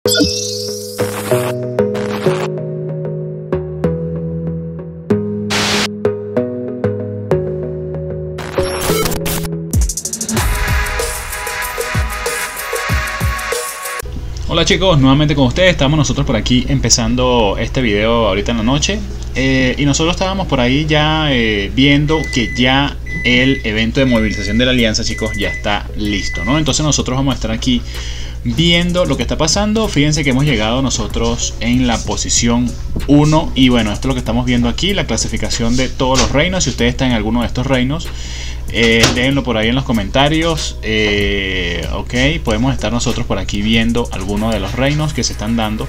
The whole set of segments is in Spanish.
Hola chicos, nuevamente con ustedes. Estamos nosotros por aquí empezando este video ahorita en la noche, y nosotros estábamos por ahí ya viendo que ya el evento de movilización de la alianza, chicos, ya está listo, ¿no? Entonces nosotros vamos a estar aquí viendo lo que está pasando. Fíjense que hemos llegado nosotros en la posición 1 y bueno, esto es lo que estamos viendo aquí, la clasificación de todos los reinos. Si ustedes están en alguno de estos reinos, déjenlo por ahí en los comentarios. Ok, podemos estar nosotros por aquí viendo algunos de los reinos que se están dando.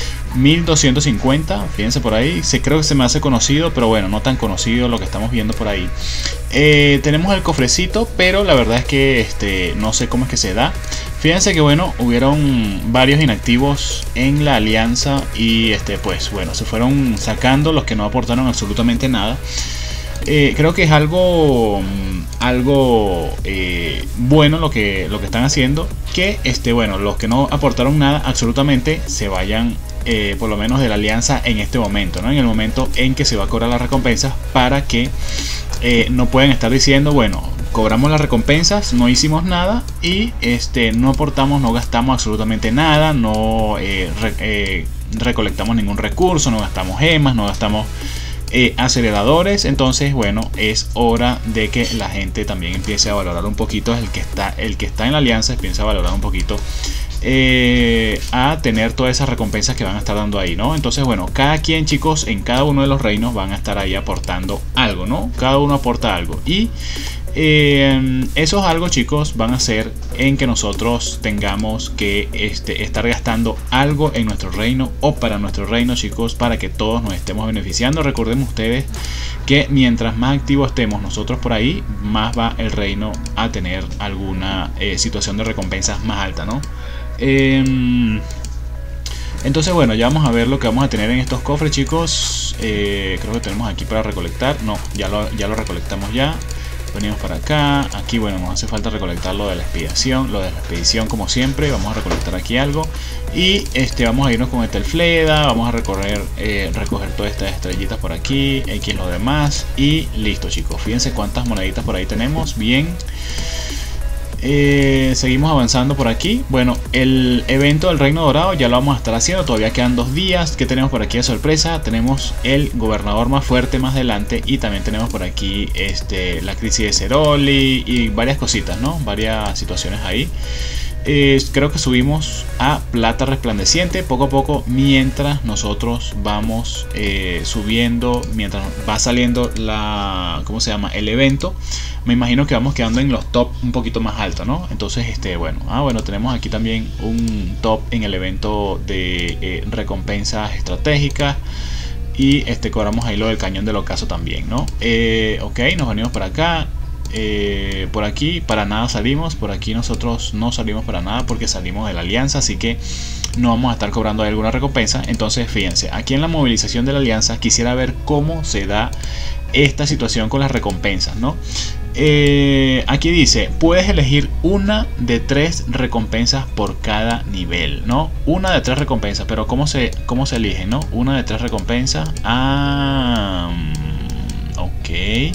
1250, fíjense por ahí, creo que se me hace conocido, pero bueno, no tan conocido lo que estamos viendo por ahí. Tenemos el cofrecito, pero la verdad es que no sé cómo es que se da. Fíjense que bueno, hubieron varios inactivos en la alianza y pues bueno, se fueron sacando los que no aportaron absolutamente nada. Creo que es algo bueno lo que están haciendo, que bueno, los que no aportaron nada absolutamente se vayan por lo menos de la alianza en este momento, ¿no? En el momento en que se va a cobrar las recompensas, para que no puedan estar diciendo, bueno, cobramos las recompensas, no hicimos nada y no aportamos, no gastamos absolutamente nada, no recolectamos ningún recurso, no gastamos gemas, no gastamos aceleradores. Entonces bueno, es hora de que la gente también empiece a valorar un poquito, el que está en la alianza empieza a valorar un poquito, a tener todas esas recompensas que van a estar dando ahí, ¿no? Entonces bueno, cada quien, chicos, en cada uno de los reinos van a estar ahí aportando algo, ¿no? Cada uno aporta algo y esos algo, chicos, van a ser en que nosotros tengamos que estar gastando algo en nuestro reino o para nuestro reino, chicos, para que todos nos estemos beneficiando. Recuerden ustedes que mientras más activos estemos nosotros por ahí, más va el reino a tener alguna situación de recompensas más alta, ¿no? Entonces bueno, ya vamos a ver lo que vamos a tener en estos cofres, chicos. Creo que tenemos aquí para recolectar. No, ya lo recolectamos ya. Venimos para acá. Aquí bueno, nos hace falta recolectar lo de la expedición, como siempre. Vamos a recolectar aquí algo y vamos a irnos con el Fleda. Vamos a recoger todas estas estrellitas por aquí, X lo demás y listo, chicos. Fíjense cuántas moneditas por ahí tenemos. Bien. Seguimos avanzando por aquí. Bueno, el evento del Reino Dorado ya lo vamos a estar haciendo. Todavía quedan 2 días. ¿Qué tenemos por aquí de sorpresa? Tenemos el gobernador más fuerte más adelante. Y también tenemos por aquí la crisis de Ceroli y varias cositas, ¿no? Varias situaciones ahí. Creo que subimos a plata resplandeciente poco a poco, mientras nosotros vamos subiendo, mientras va saliendo ¿cómo se llama? El evento. Me imagino que vamos quedando en los top un poquito más alto, ¿no? Entonces bueno, tenemos aquí también un top en el evento de recompensas estratégicas. Y cobramos ahí lo del cañón del ocaso también, ¿no? Ok, nos venimos para acá. Por aquí para nada salimos. Por aquí nosotros no salimos para nada porque salimos de la alianza, así que no vamos a estar cobrando alguna recompensa. Entonces fíjense, aquí en la movilización de la alianza quisiera ver cómo se da esta situación con las recompensas, ¿no? Aquí dice, puedes elegir una de 3 recompensas por cada nivel, ¿no? Una de 3 recompensas, pero ¿cómo se elige, no? Una de 3 recompensas. Ok.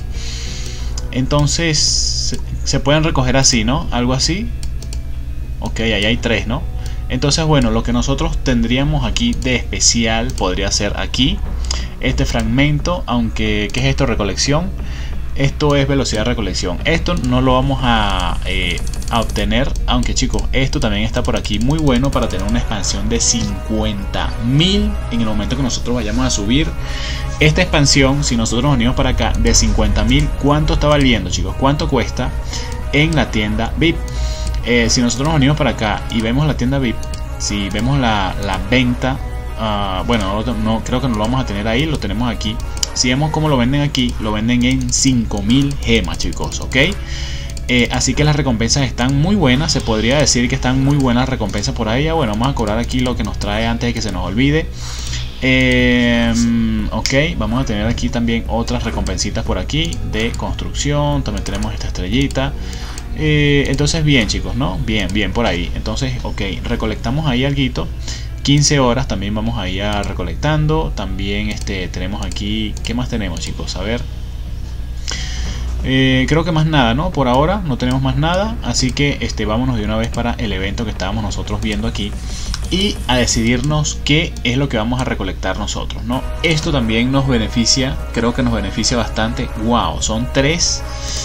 Entonces se pueden recoger así, ¿no? Algo así. Ok, ahí hay 3, ¿no? Entonces bueno, lo que nosotros tendríamos aquí de especial podría ser aquí este fragmento, aunque ¿qué es esto? Recolección. Esto es velocidad de recolección. Esto no lo vamos a obtener, aunque chicos, esto también está por aquí muy bueno para tener una expansión de 50.000 en el momento que nosotros vayamos a subir esta expansión. Si nosotros nos venimos para acá de 50.000, ¿cuánto está valiendo, chicos? ¿Cuánto cuesta en la tienda VIP? Si nosotros nos venimos para acá y vemos la tienda VIP, si vemos la venta, bueno, no creo que no lo vamos a tener ahí, lo tenemos aquí. Si vemos cómo lo venden aquí, lo venden en 5.000 gemas, chicos, ok. Así que las recompensas están muy buenas. Se podría decir que están muy buenas las recompensas por ahí. Bueno, vamos a cobrar aquí lo que nos trae antes de que se nos olvide. Ok, vamos a tener aquí también otras recompensitas por aquí de construcción. También tenemos esta estrellita. Entonces bien, chicos, ¿no? Bien por ahí. Entonces, ok, recolectamos ahí alguito. 15 horas también vamos a ir recolectando. También tenemos aquí, ¿qué más tenemos, chicos? A ver, creo que más nada, ¿no? Por ahora no tenemos más nada, así que vámonos de una vez para el evento que estábamos nosotros viendo aquí y a decidirnos qué es lo que vamos a recolectar nosotros, ¿no? Esto también nos beneficia, creo que nos beneficia bastante. Wow, son 3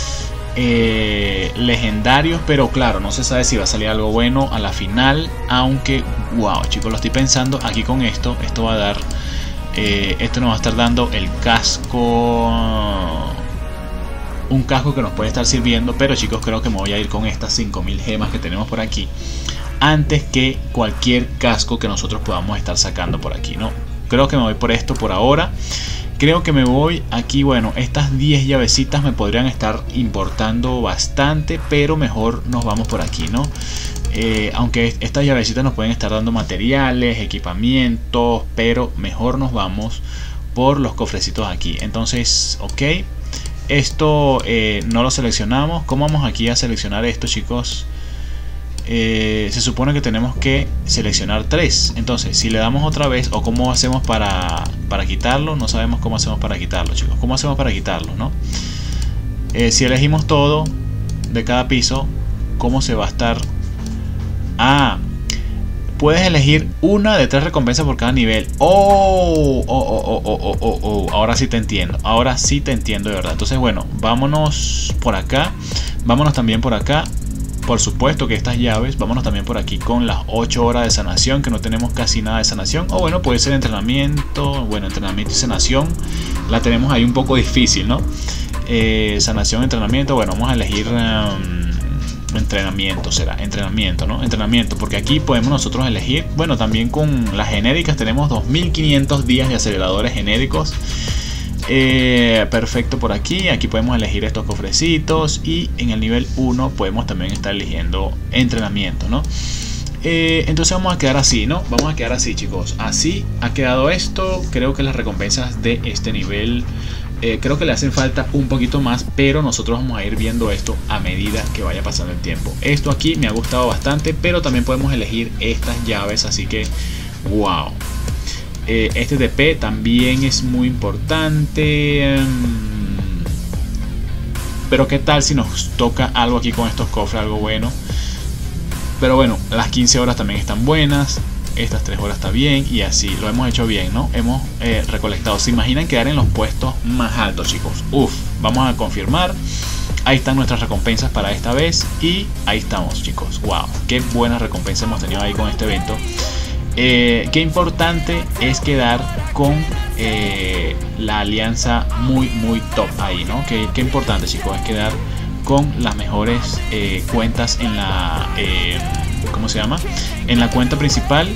legendarios, pero claro, no se sabe si va a salir algo bueno a la final, aunque wow, chicos, lo estoy pensando aquí con esto va a dar, esto nos va a estar dando el casco, un casco que nos puede estar sirviendo, pero chicos, creo que me voy a ir con estas 5000 gemas que tenemos por aquí antes que cualquier casco que nosotros podamos estar sacando por aquí, ¿no? Creo que me voy por esto por ahora. Creo que me voy aquí, bueno, estas 10 llavecitas me podrían estar importando bastante, pero mejor nos vamos por aquí, ¿no? Aunque estas llavecitas nos pueden estar dando materiales, equipamientos, pero mejor nos vamos por los cofrecitos aquí. Entonces, ok, esto no lo seleccionamos. ¿Cómo vamos aquí a seleccionar esto, chicos? Se supone que tenemos que seleccionar 3. Entonces, si le damos otra vez, o cómo hacemos para quitarlo, no sabemos cómo hacemos para quitarlo, chicos. ¿Cómo hacemos para quitarlo, no? Si elegimos todo de cada piso, ¿cómo se va a estar? Ah, puedes elegir una de 3 recompensas por cada nivel. Ahora sí te entiendo. Ahora sí te entiendo de verdad. Entonces, bueno, vámonos por acá. Vámonos también por acá. Por supuesto que estas llaves, vámonos también por aquí con las 8 horas de sanación, que no tenemos casi nada de sanación. O bueno, puede ser entrenamiento. Bueno, entrenamiento y sanación la tenemos ahí un poco difícil, ¿no? Sanación, entrenamiento. Bueno, vamos a elegir entrenamiento, será entrenamiento, ¿no? Entrenamiento, porque aquí podemos nosotros elegir. Bueno, también con las genéricas tenemos 2500 días de aceleradores genéricos. Perfecto por aquí. Aquí podemos elegir estos cofrecitos y en el nivel 1 podemos también estar eligiendo entrenamiento, ¿no? Entonces vamos a quedar así, ¿no? Vamos a quedar así, chicos. Así ha quedado esto. Creo que las recompensas de este nivel creo que le hacen falta un poquito más, pero nosotros vamos a ir viendo esto a medida que vaya pasando el tiempo. Esto aquí me ha gustado bastante, pero también podemos elegir estas llaves, así que wow. Este TP también es muy importante. Pero qué tal si nos toca algo aquí con estos cofres, algo bueno. Pero bueno, las 15 horas también están buenas. Estas 3 horas está bien. Y así, lo hemos hecho bien, ¿no? Hemos recolectado. ¿Se imaginan quedar en los puestos más altos, chicos? Uf, vamos a confirmar. Ahí están nuestras recompensas para esta vez. Y ahí estamos, chicos. Wow, qué buenas recompensas hemos tenido ahí con este evento. Qué importante es quedar con la alianza muy top ahí, ¿no? Qué importante, chicos, es quedar con las mejores cuentas en la ¿cómo se llama? En la cuenta principal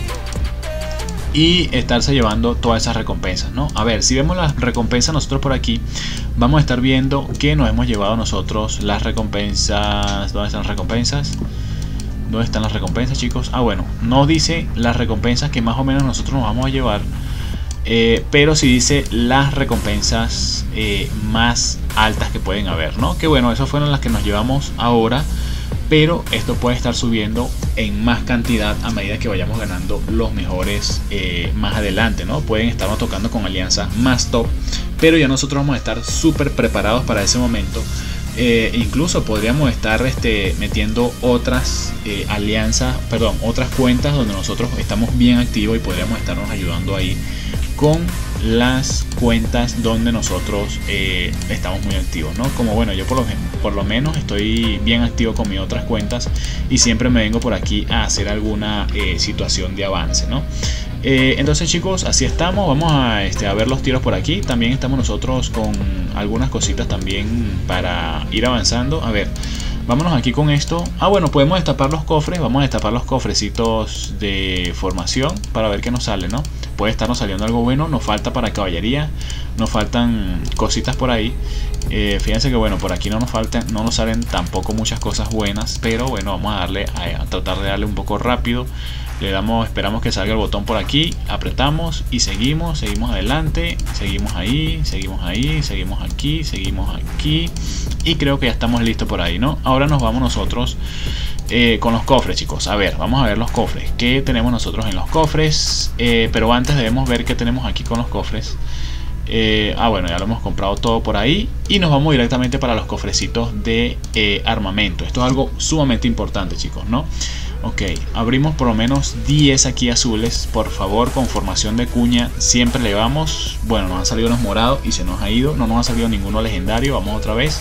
y estarse llevando todas esas recompensas, ¿no? A ver, si vemos las recompensas nosotros por aquí, vamos a estar viendo que nos hemos llevado nosotros las recompensas. ¿Dónde están las recompensas? ¿Dónde están las recompensas, chicos? Ah, bueno, no dice las recompensas que más o menos nosotros nos vamos a llevar, pero sí dice las recompensas más altas que pueden haber, ¿no? Que bueno, esas fueron las que nos llevamos ahora, pero esto puede estar subiendo en más cantidad a medida que vayamos ganando los mejores más adelante, ¿no? Pueden estarnos tocando con alianzas más top, pero ya nosotros vamos a estar súper preparados para ese momento. Incluso podríamos estar metiendo otras alianzas, perdón, otras cuentas donde nosotros estamos bien activos y podríamos estarnos ayudando ahí con las cuentas donde nosotros estamos muy activos, ¿no? Como bueno, yo por lo menos estoy bien activo con mis otras cuentas y siempre me vengo por aquí a hacer alguna situación de avance, ¿no? Entonces, chicos, así estamos. Vamos a ver los tiros por aquí. También estamos nosotros con algunas cositas también para ir avanzando. A ver, vámonos aquí con esto. Ah, bueno, podemos destapar los cofres. Vamos a destapar los cofrecitos de formación para ver qué nos sale, ¿no? Puede estarnos saliendo algo bueno. Nos falta para caballería, nos faltan cositas por ahí. Fíjense que bueno, por aquí no nos salen tampoco muchas cosas buenas, pero bueno, vamos a tratar de darle un poco rápido. Le damos, esperamos que salga el botón por aquí, apretamos y seguimos adelante, seguimos ahí, seguimos aquí, seguimos aquí y creo que ya estamos listos por ahí, ¿no? Ahora nos vamos nosotros con los cofres, chicos. A ver, vamos a ver los cofres. ¿Qué tenemos nosotros en los cofres? Pero antes debemos ver qué tenemos aquí con los cofres. Bueno, ya lo hemos comprado todo por ahí. Y nos vamos directamente para los cofrecitos de armamento. Esto es algo sumamente importante, chicos, ¿no? Ok, abrimos por lo menos 10 aquí azules. Por favor, con formación de cuña siempre le vamos. Bueno, nos han salido unos morados y se nos ha ido. No nos ha salido ninguno legendario. Vamos otra vez.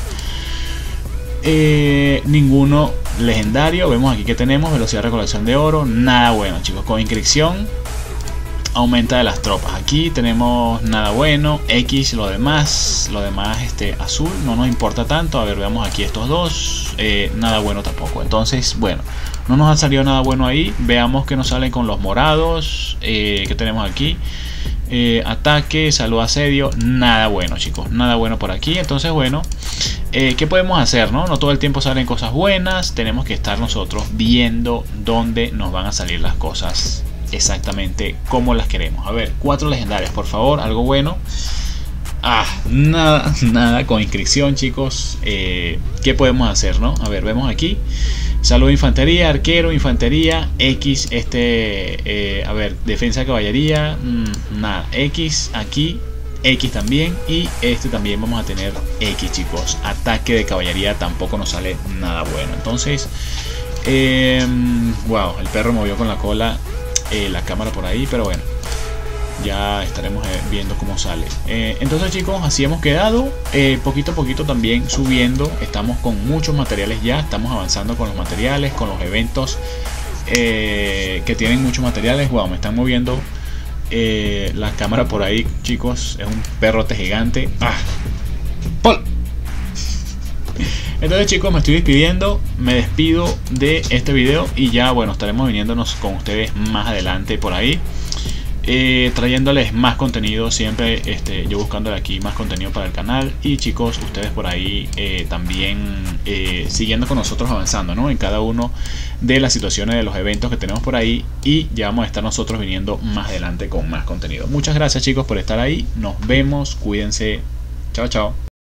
Ninguno legendario. Vemos aquí que tenemos velocidad de recolección de oro. Nada bueno, chicos. Con inscripción aumenta de las tropas. Aquí tenemos nada bueno. X, lo demás azul no nos importa tanto. A ver, veamos aquí estos dos. Nada bueno tampoco. Entonces, bueno, no nos ha salido nada bueno ahí. Veamos que nos salen con los morados. Que tenemos aquí. Ataque, salud, asedio. Nada bueno, chicos. Nada bueno por aquí. Entonces, bueno, ¿qué podemos hacer? No todo el tiempo salen cosas buenas. Tenemos que estar nosotros viendo dónde nos van a salir las cosas exactamente como las queremos. A ver, 4 legendarias, por favor, algo bueno. Nada con inscripción, chicos. ¿Qué podemos hacer, no? A ver, vemos aquí. Salud, infantería, arquero, infantería, X, a ver, defensa de caballería, nada, X aquí, X también, y también vamos a tener X, chicos. Ataque de caballería tampoco nos sale nada bueno. Entonces, wow, el perro movió con la cola la cámara por ahí, pero bueno, ya estaremos viendo cómo sale. Entonces, chicos, así hemos quedado. Poquito a poquito también subiendo. Estamos con muchos materiales ya. Estamos avanzando con los materiales, con los eventos que tienen muchos materiales. Wow, me están moviendo la cámara por ahí, chicos. Es un perrote gigante. ¡Pol! Entonces, chicos, me estoy despidiendo. Me despido de este video. Y ya, bueno, estaremos viniéndonos con ustedes más adelante por ahí. Trayéndoles más contenido siempre, yo buscándole aquí más contenido para el canal, y chicos, ustedes por ahí también siguiendo con nosotros avanzando, ¿no? En cada uno de las situaciones de los eventos que tenemos por ahí, y ya vamos a estar nosotros viniendo más adelante con más contenido. Muchas gracias, chicos, por estar ahí. Nos vemos, cuídense, chao chao.